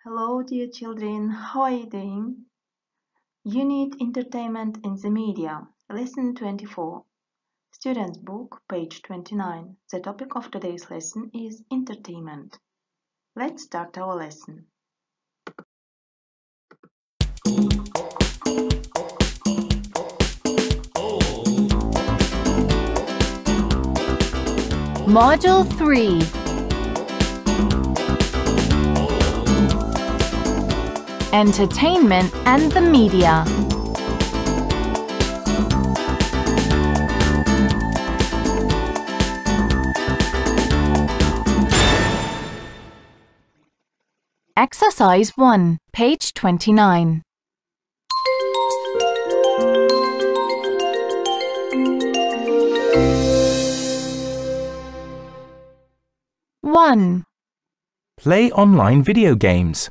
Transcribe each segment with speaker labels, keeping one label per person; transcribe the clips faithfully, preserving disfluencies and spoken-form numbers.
Speaker 1: Hello, dear children. How are you doing? You need entertainment in the media. Lesson twenty-four. Student's book, page twenty-nine. The topic of today's lesson is entertainment. Let's start our lesson.
Speaker 2: Module three. Entertainment and the media. Exercise one, page twenty-nine. one.
Speaker 3: Play online video games.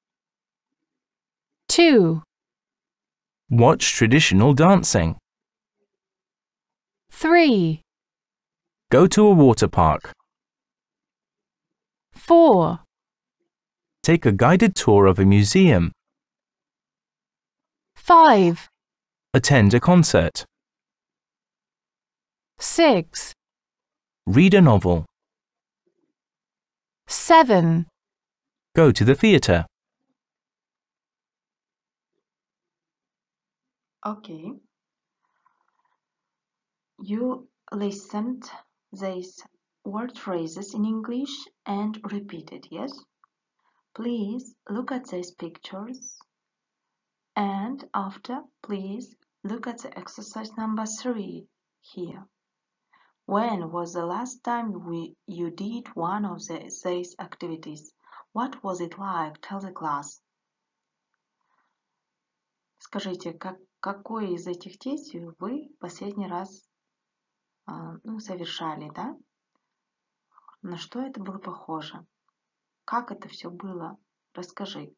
Speaker 2: two.
Speaker 3: Watch traditional dancing.
Speaker 2: three.
Speaker 3: Go to a water park.
Speaker 2: four.
Speaker 3: Take a guided tour of a museum.
Speaker 2: five.
Speaker 3: Attend a concert.
Speaker 2: six.
Speaker 3: Read a novel.
Speaker 2: seven.
Speaker 3: Go to the theatre.
Speaker 1: Okay. You listened these word phrases in English and repeated, yes? Please look at these pictures and after, please look at the exercise number three here. When was the last time we, you did one of the, these activities? What was it like? Tell the class. Скажите, как, какое из этих действий вы последний раз а, ну, совершали, да? На что это было похоже? Как это все было? Расскажи.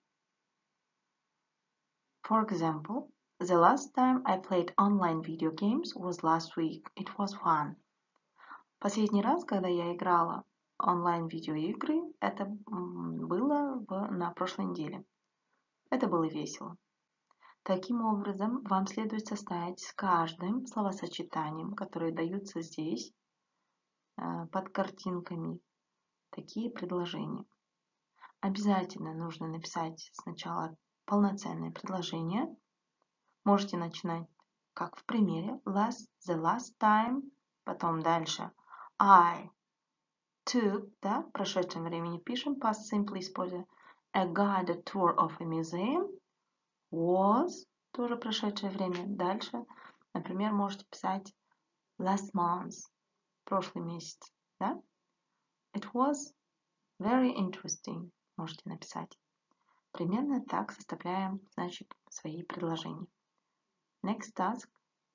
Speaker 1: For example, the last time I played online video games was last week. It was fun. Последний раз, когда я играла онлайн-видеоигры, это было в, на прошлой неделе. Это было весело. Таким образом, вам следует составить с каждым словосочетанием, которые даются здесь, под картинками, такие предложения. Обязательно нужно написать сначала полноценное предложение. Можете начинать, как в примере, last, the last time, потом дальше I took, да, в прошедшем времени пишем, past simple используя, a guided tour of a museum, was, тоже прошедшее время. Дальше, например, можете писать last month, прошлый месяц, да? It was very interesting, можете написать. Примерно так составляем, значит, свои предложения. Next task.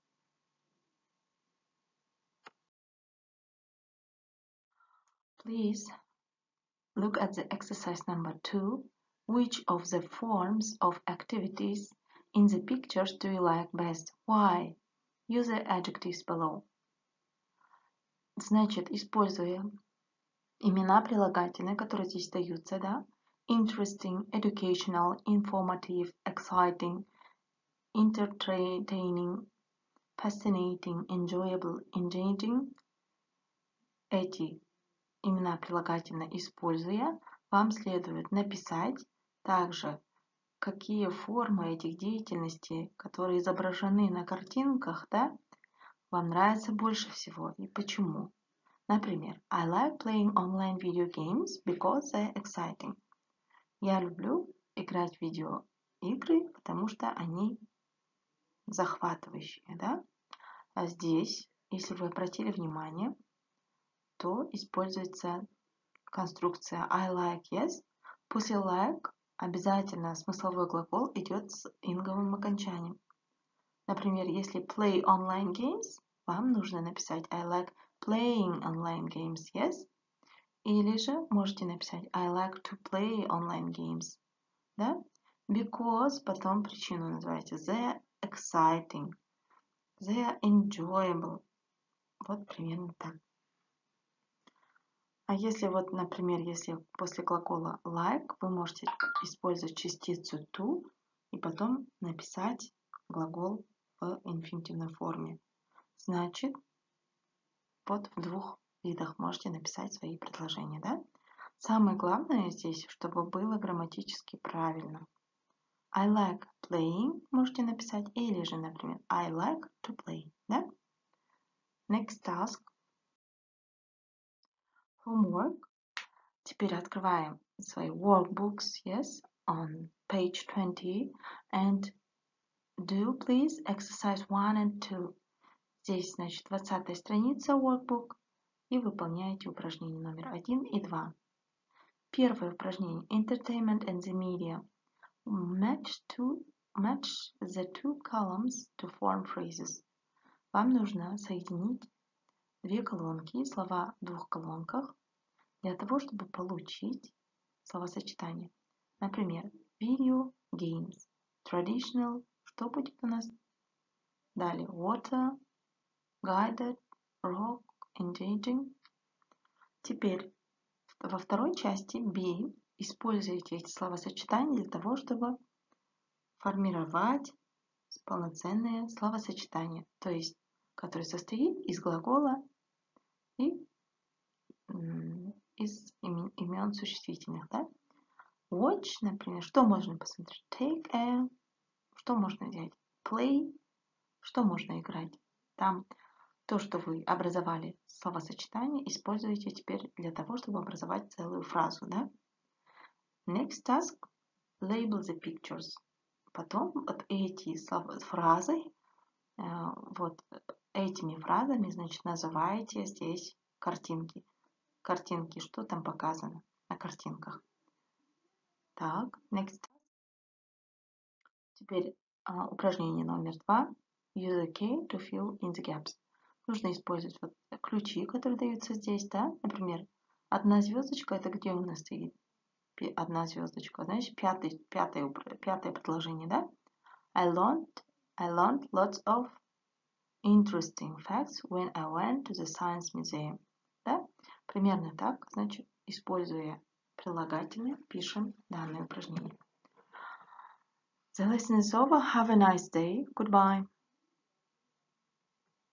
Speaker 1: Please look at the exercise number two. Which of the forms of activities in the pictures do you like best? Why? Use the adjectives below. Значит, используя имена прилагательные, которые здесь даются, да? Interesting, educational, informative, exciting, entertaining, fascinating, enjoyable, engaging. Эти имена прилагательные используя, вам следует написать также, какие формы этих деятельностей, которые изображены на картинках, да, вам нравятся больше всего и почему. Например, I like playing online video games because they're exciting. Я люблю играть в видеоигры, потому что они захватывающие, да? А здесь, если вы обратили внимание, то используется конструкция I like, yes. После like обязательно смысловой глагол идет с инговым окончанием. Например, если play online games, вам нужно написать I like playing online games, yes. Или же можете написать I like to play online games, да? Because, потом причину называете they're exciting, they're enjoyable. Вот примерно так. А если вот, например, если после глагола like вы можете использовать частицу to и потом написать глагол в инфинитивной форме. Значит, вот в двух видах можете написать свои предложения, да? Самое главное здесь, чтобы было грамматически правильно. I like playing можете написать, или же, например, I like to play, да? Next task. Homework. Теперь открываем свои workbooks, yes, on page twenty, and do please exercise one and two. Здесь, значит, двадцатая страница workbook, и выполняете упражнение номер один и два. Первое упражнение. Entertainment and the media. Match, two, match the two columns to form phrases. Вам нужно соединить две колонки, слова в двух колонках, для того, чтобы получить словосочетание. Например, video, games, traditional, что будет у нас? Далее, water, guided, rock, engaging. Теперь во второй части be используйте эти словосочетания для того, чтобы формировать полноценное словосочетание, то есть, которое состоит из глагола и из имен, имен существительных, да? Watch, например, что можно посмотреть? Take a, что можно взять? Play, что можно играть? Там то, что вы образовали словосочетание, используйте теперь для того, чтобы образовать целую фразу, да? Next task, label the pictures. Потом вот эти фразы, вот этими фразами, значит, называете здесь картинки. Картинки, что там показано на картинках. Так, next. Теперь а, упражнение номер два. Use a key to fill in the gaps. Нужно использовать вот ключи, которые даются здесь, да? Например, одна звездочка, это где у нас стоит? Одна звездочка, значит, пятый, пятое, пятое предложение, да? I learned, I learned lots of interesting facts when I went to the science museum. Да? Примерно так, значит, используя прилагательные, пишем данное упражнение. The lesson is over. Have a nice day. Goodbye.